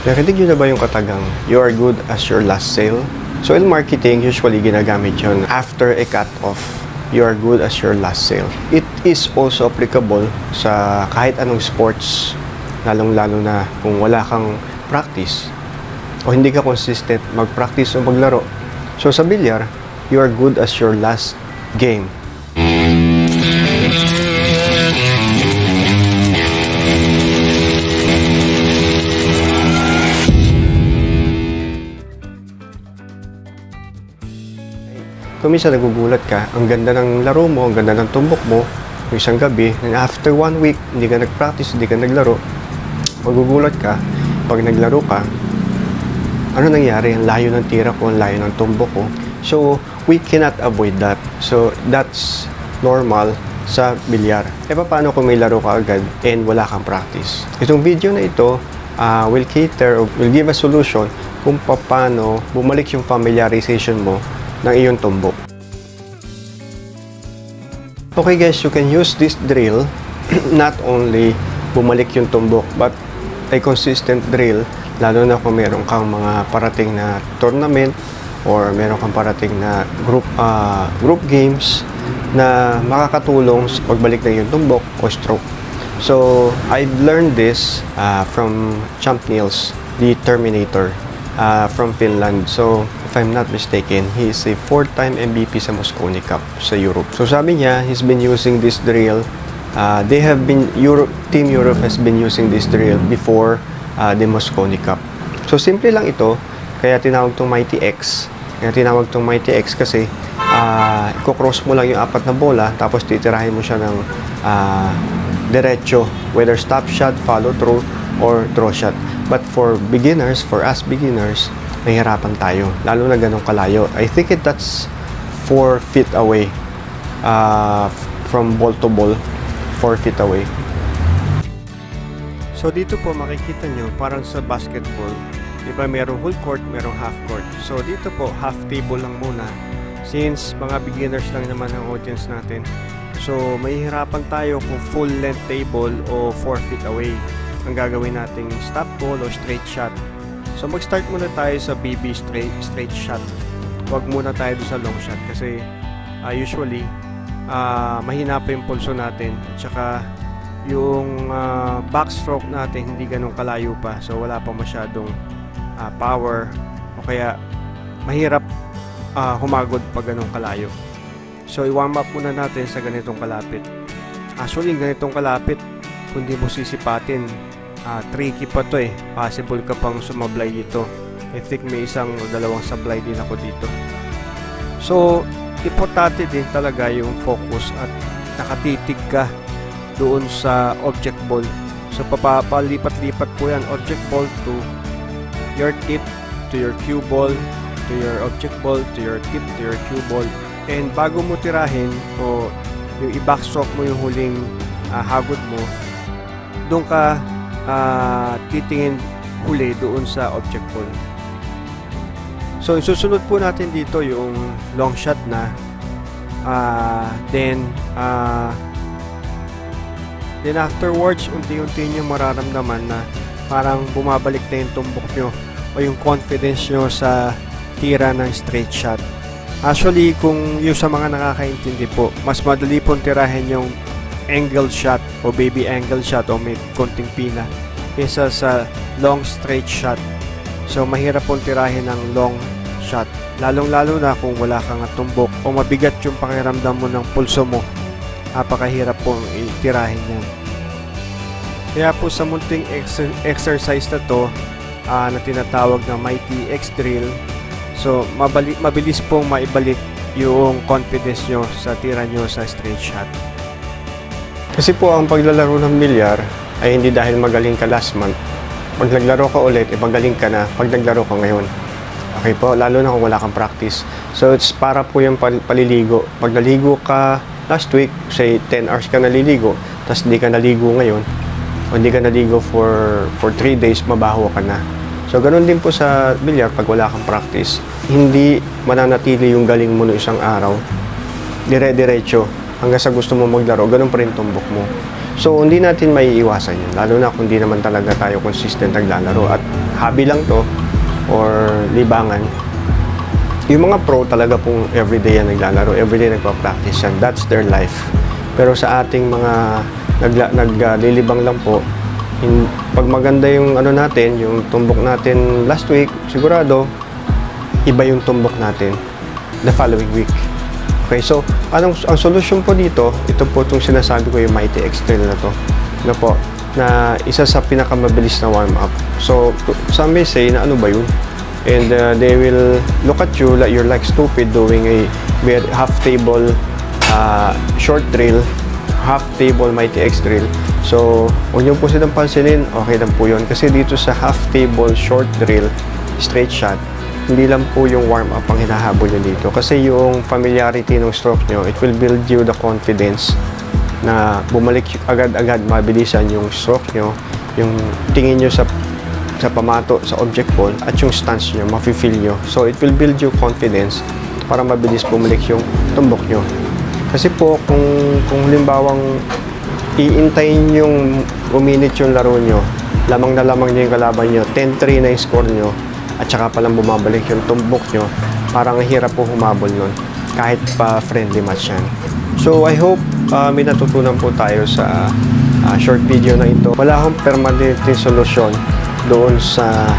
Narinig nyo na ba yung katagang, you are good as your last sale? So in marketing, usually ginagamit yun after a cut-off. You are good as your last sale. It is also applicable sa kahit anong sports, lalong-lalo na kung wala kang practice o hindi ka consistent mag-practice o maglaro. So sa bilyar, you are good as your last game. Kung minsan nagugulat ka, ang ganda ng laro mo, ang ganda ng tumbok mo, yung isang gabi, and after 1 week, hindi ka nag-practice, hindi ka naglaro, magugulat ka, pag naglaro ka, ano nangyari? Ang layo ng tira ko, ang layo ng tumbok ko. So, we cannot avoid that. So, that's normal sa bilyar. E paano kung may laro ka agad and wala kang practice? Itong video na ito will cater or will give a solution kung paano bumalik yung familiarization mo ng iyong tumbok. Okay guys, you can use this drill not only bumalik yung tumbok but a consistent drill, lalo na kung meron kang mga parating na tournament or meron kang parating na group games na makakatulong sa pagbalik ng iyong tumbok o stroke. So, I've learned this from Champ Niels, the Terminator, from Finland. So, if I'm not mistaken, he is a 4-time MVP sa Mosconi Cup sa Europe. So, sabi niya, he's been using this drill. Team Europe has been using this drill before the Mosconi Cup. So, simple lang ito. Kaya tinawag itong Mighty X. Kaya tinawag itong Mighty X kasi i-cross mo lang yung 4 na bola tapos titirahin mo siya ng diretso, whether stop shot, follow through, or draw shot. But for beginners, for us beginners, mahirapan tayo, lalo na ganong kalayo. I think that's 4 feet away from ball to ball, 4 feet away. So dito po makikita nyo, parang sa basketball, diba merong whole court, merong half court. So dito po, half table lang muna, since mga beginners lang naman ang audience natin. So mahihirapan tayo kung full length table o 4 feet away ang gagawin nating stop ball o straight shot. So mag-start muna tayo sa BB straight shot. Huwag muna tayo doon sa long shot kasi usually mahina pa yung pulso natin at saka yung backstroke natin hindi ganun kalayo pa, so wala pa masyadong power o kaya mahirap humagod pag ganun kalayo. So i-warm up muna natin sa ganitong kalapit. Actually ganitong kalapit kung di mo sisipatin, tricky pa to eh. Possible ka pang sumablay dito. I think may 1 o 2 sablay din ako dito. So, importante din talaga yung focus at nakatitig ka doon sa object ball. So, papalipat-lipat po yan. Object ball to your tip, to your cue ball, to your object ball, to your tip, to your cue ball. And bago mo tirahin o yung i-backstroke mo yung huling hagod mo, doon ka titingin huli doon sa object ball. So, susunod po natin dito yung long shot na then afterwards, unti-unti nyo mararamdaman na parang bumabalik na yung tumbok nyo o yung confidence nyo sa tira ng straight shot. Actually, kung yung sa mga nakakaintindi po, mas madali pong tirahin yung angle shot o baby angle shot o may konting pina kaysa sa long straight shot. So mahirap pong tirahin ng long shot, lalong-lalo na kung wala kang tumbok o mabigat yung pakiramdam mo ng pulso mo. Napakahirap pong itirahin yan. Kaya po sa munting exercise na to na tinatawag na Mighty X drill, so mabilis pong maibalik yung confidence nyo sa tira nyo sa straight shot. Kasi po ang paglalaro ng bilyar ay hindi dahil magaling ka last month. Pag naglaro ka ulit, magaling ka na pag naglaro ka ngayon. Okay po, lalo na kung wala kang practice. So it's para po yung paliligo. Pag naligo ka last week, say 10 hours ka naliligo, tapos hindi ka naligo ngayon, o hindi ka naligo for 3 days, mabaho ka na. So ganun din po sa bilyar pag wala kang practice. Hindi mananatili yung galing mo no isang araw. Dire-diretso. Hanggang sa gusto mo maglaro, ganun pa rin tumbok mo. So, hindi natin maiiwasan yun. Lalo na kung di naman talaga tayo consistent naglalaro. At hobby lang to or libangan. Yung mga pro talaga pong everyday yan naglalaro, everyday nagpa-practice yan. That's their life. Pero sa ating mga naglilibang lang po, pag maganda yung ano natin, yung tumbok natin last week, sigurado iba yung tumbok natin the following week. Okay, so ang solusyon po dito, ito po itong sinasabi ko, yung Mighty X Trail na to, na po, na isa sa pinakamabilis na warm-up. So some may say na ano ba yun? And they will look at you like you're like stupid doing a half table short trail, half table Mighty X Trail. So huwag niyo po silang pansinin, okay lang po yun. Kasi dito sa half table short trail straight shot, hindi lang po yung warm up ang hinahabol nyo dito. Kasi yung familiarity ng stroke nyo, it will build you the confidence na bumalik agad-agad, mabilisan yung stroke nyo, yung tingin nyo sa pamato, sa object ball, at yung stance nyo, mafe-feel nyo. So, it will build you confidence para mabilis bumalik yung tumbok nyo. Kasi po, kung halimbawang iintayin yung uminit yung laro nyo, lamang na lamang nyo yung kalaban nyo, 10-3 na yung score nyo, at saka palang bumabalik yung tumbok nyo, parang hirap po humabol nun, kahit pa friendly match yan. So, I hope may natutunan po tayo sa short video na ito. Wala akong permanent solusyon doon sa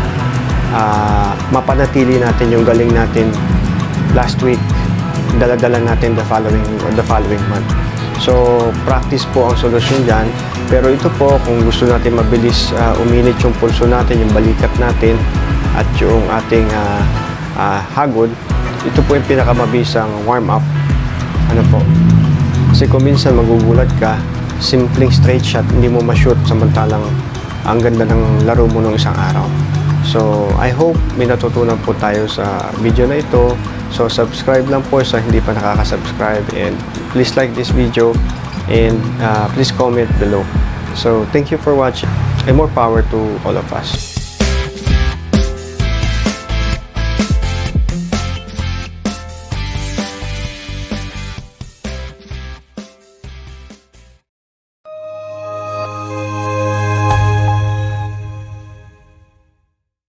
mapanatili natin yung galing natin last week, dala-dala natin the following month. So practice po ang solusyon dyan, pero ito po, kung gusto natin mabilis uminit yung pulso natin, yung balikat natin at yung ating hagod, ito po yung pinakamabisang warm up. Ano po, kasi kung minsan magugulat ka, simpleng straight shot hindi mo ma-shoot, samantalang ang ganda ng laro mo ng isang araw. So, I hope may natutunan po tayo sa video na ito. So, subscribe lang po sa hindi pa nakaka-subscribe, and please like this video, and please comment below. So, thank you for watching, and more power to all of us.